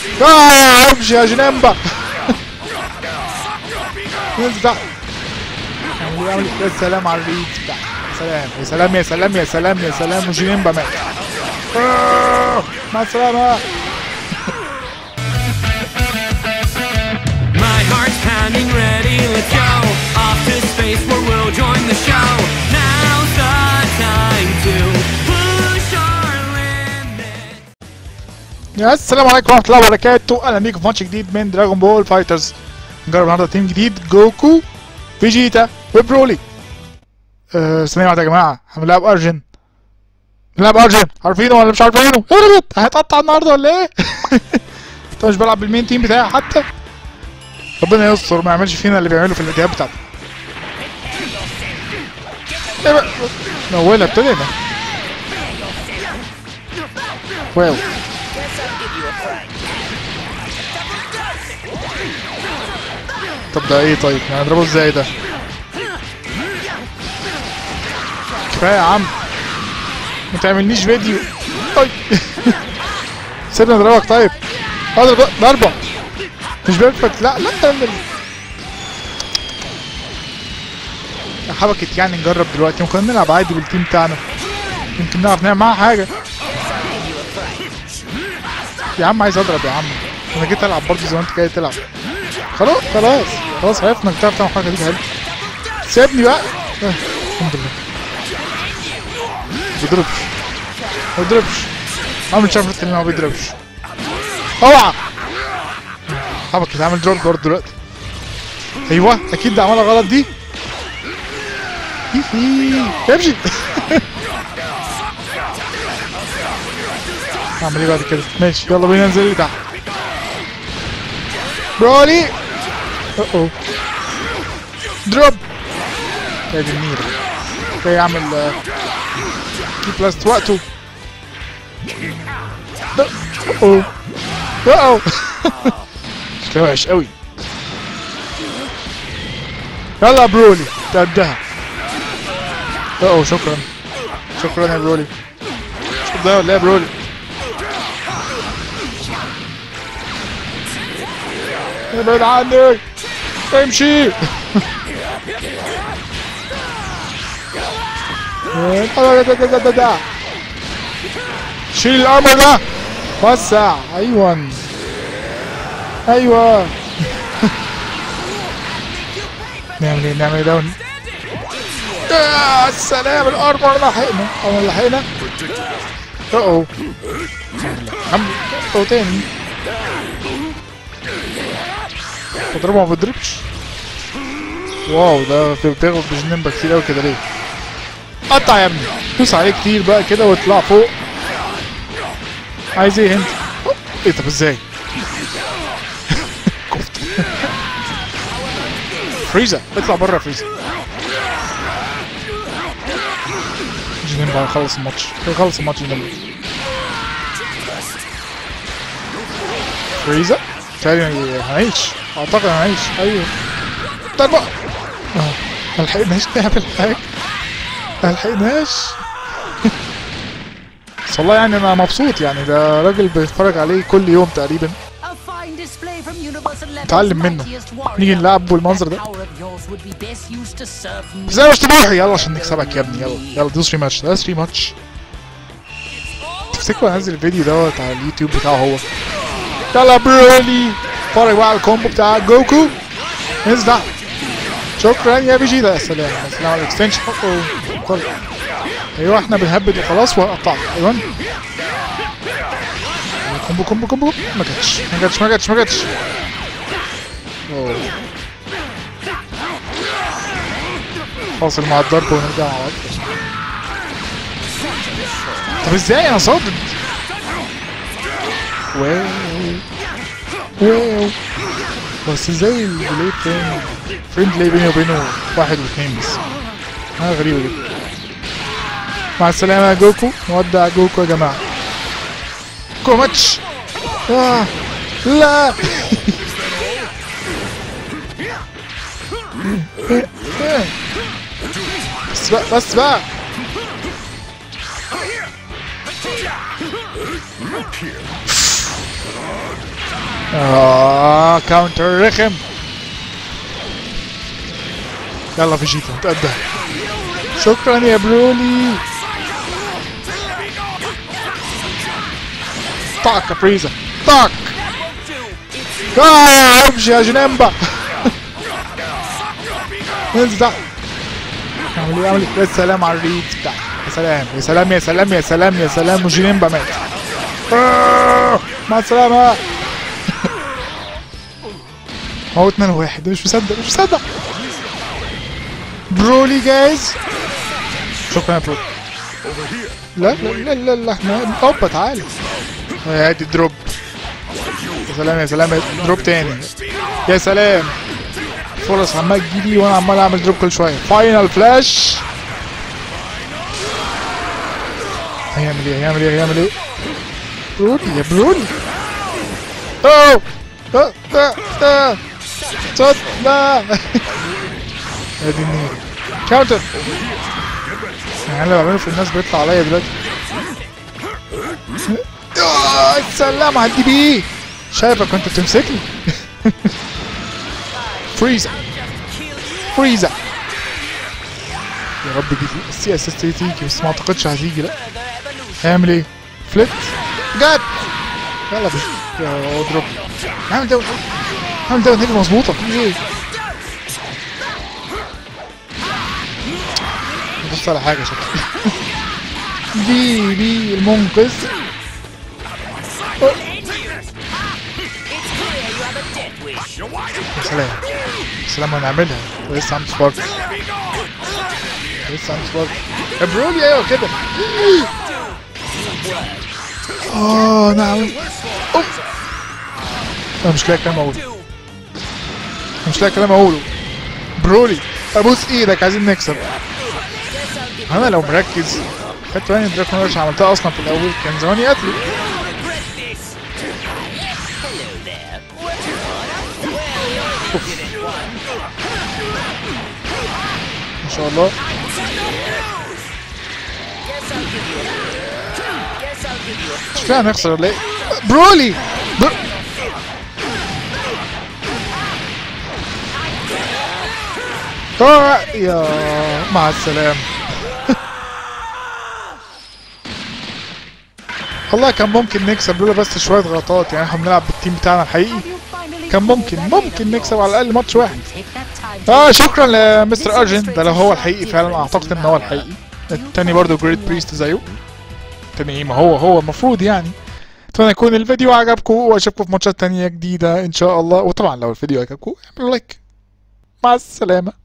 امشي يا جنامبا. نزل تحت. يا سلام على الريد بتاعك. يا سلام يا سلام يا سلام يا سلام. وجنامبا مات. مع السلامة. My heart's pounding ready, let's go off to space where we'll join the show. Now's the time to push our limits. يا السلام عليكم ورحمة الله وبركاته. اهلا بيكم في ماتش جديد من دراجون بول فايترز. نجرب النهارده تيم جديد، جوكو، فيجيتا، وبرولي. ثانية واحدة يا جماعة، هنلعب ارجن. نلعب ارجن، عارفينه ولا مش عارفينه؟ هيتقطع النهارده ولا ايه؟ انت مش بلعب بالمين تيم بتاعي حتى؟ ربنا يستر ما يعملش فينا اللي بيعمله في الفيديوهات بتاعته. ايه بقى؟ نولها ابتدينا. واو. طب ده ايه طيب؟ هنضربه ازاي ده؟ كفايه يا عم. ما تعملنيش فيديو. طيب. سيبني اضربك طيب. اضرب ضربه. مش بيرفكت. لا حبكت يعني. نجرب دلوقتي. ممكن نلعب عادي بالتيم بتاعنا. يمكن نعرف نعمل معاها حاجه. يا عم عايز اضرب يا عم. انا جيت العب برضه زي ما انت جاي تلعب. خلاص عرفنا انك بتعرف تعمل حاجه دي. حلو. سيبني بقى. الحمد لله. ما بيضربش. عامل شفرة اللي ما بيضربش. اوعى. حبكت عامل دروب برضه دلوقتي. ايوه اكيد ده عملها غلط دي. امشي. اعمل ايه بعد كده؟ ماشي يلا بينا ننزل لي تحت. برولي. دروب. يا دي النيل. جاي اعمل كي بلاست وقته. شكلها وحش قوي. يلا يا برولي تقدها. شكرا يا برولي. مش ده ولا ايه يا برولي؟ ابعد عني. امشي. شيل الامر ده. وسع. ايوه. نعمل ايه داون. يا سلام الارمر لحقنا. لحقنا. تاني. بضربه ما بيضربش. واو ده بتاخد بجنين كتير قوي كده ليه؟ قطع يا ابني. دوس عليه كتير بقى كده واطلع فوق. عايز ايه انت؟ ايه طب ازاي؟ كفت. فريزا اطلع بره يا فريزا. جنين بقى خلص الماتش. جنين. فريزا تاني هنعيش. اعتقد هنعيش. ايوه. ضربة. ملحقناش نعمل حاجة. بس والله يعني انا مبسوط يعني. ده راجل بيتفرج عليه كل يوم تقريبا. اتعلم منه. نيجي نلعب بالمنظر ده. ازاي مش طموحي. يلا عشان نكسبك يا ابني. يلا دوس 3 ماتش. ده 3 ماتش. تفتكروا انزل الفيديو دوت على اليوتيوب بتاعه هو. يلا برولي. اتفرج بقى على الكومبو بتاع جوكو. انزل تحت. شكرا يا فيجيتا. يا سلام على الاكستنشن. ايوه احنا بنهبد وخلاص وهقطعك. ايوه. كومبو. ما جاتش. فاصل مع الضرب ونرجع مع بعض. طب ازاي انا صادد؟ واو. بس ازاي الديلي بتاعي فريم ديلي بيني وبينه 1 و2 بس. حاجة غريبة جدا. مع السلامة يا جوكو. نودع جوكو يا جماعة. ماتش. لا. بس بقى. كاونتر رخم. يلا فيجيتا نتقدم. شكرا يا برولي. طاق يا فريزا طاق. امشي يا جنمبا. انزل تحت. اعمل ايه يا سلام على الريد بتاعك. يا سلام يا سلام يا سلام يا سلام يا سلام. وجنمبا مات. مع السلامة. هو 2-1. مش مصدق. برولي جايز. شكرا يا برولي. لا احنا اوبا تعالى. ادي دروب. يا سلام دروب تاني. يا سلام. فرص عمال تجيلي وانا عمال اعمل دروب كل شويه. فاينل فلاش. هيعمل ايه؟ برولي يا برولي. اوه صوت لا. ادي النيل. كاونتر. يعني اللي بعمله في الناس بيطلع عليا دلوقتي. السلام على الدي بي. شايفك كنت بتمسكني. فريزا. يا رب تيجي السي اسيست تيجي بس ما اعتقدش هتيجي. لا هيعمل ايه؟ فليت جت. يلا بس يا دروب. عامل داون هيك مظبوطه. في ايه؟ بص على حاجه شكلها. دي المنقذ. يا سلام هنعملها. لسه عم سبارك. يا برولي ايوه كده. نعم. انا مش لاقي كلام اقوله. برولي ابوس ايدك عايزين نكسب. انا لو مركز خدت بالي الدراكون رش عملتها اصلا في الاول كان زماني قتله. ما شاء الله. مش فاهم هنخسر ولا ايه؟ برولي يا مع السلامة. والله كان ممكن نكسب لولا بس شوية غلطات. يعني احنا بنلعب بالتيم بتاعنا الحقيقي كان ممكن نكسب على الأقل ماتش واحد. شكرا لمستر أرجن. ده لو هو الحقيقي فعلا أعتقد إن هو الحقيقي. التاني برضه جريت بريست زيه. التاني ايه ما هو المفروض يعني. اتمنى يكون الفيديو عجبكم واشوفكم في ماتشات تانية جديدة ان شاء الله. وطبعا لو الفيديو عجبكم اعملوا لايك. مع السلامة.